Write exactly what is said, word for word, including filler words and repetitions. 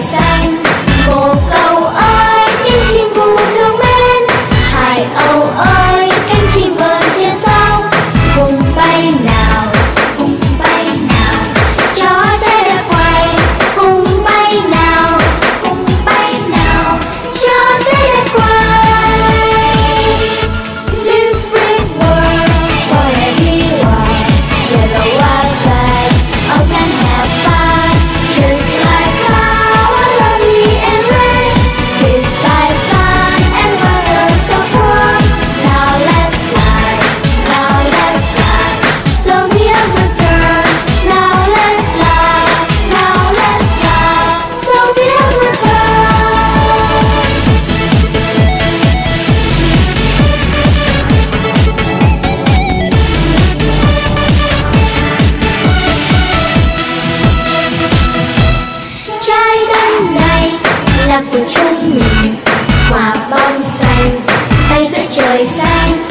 xanh. Bồ câu ơi cánh chim phù thương mến, hải âu ơi cánh chim vờn trên sóng. Cùng bay nào, cùng bay nào, cho trái đất quay. Cùng bay nào, cùng bay nào, cho trái đất quay. This brings world for everyone. Yellow white flag, all can have fun. Just like flower, lovely and red. Kissed by sun and water so warm. Now let's fly, now let's fly. Slowly and return. Now let's fly, now let's fly. Slowly and return. Trái đất này là của chúng mình, quả bóng xanh bay giữa trời xanh.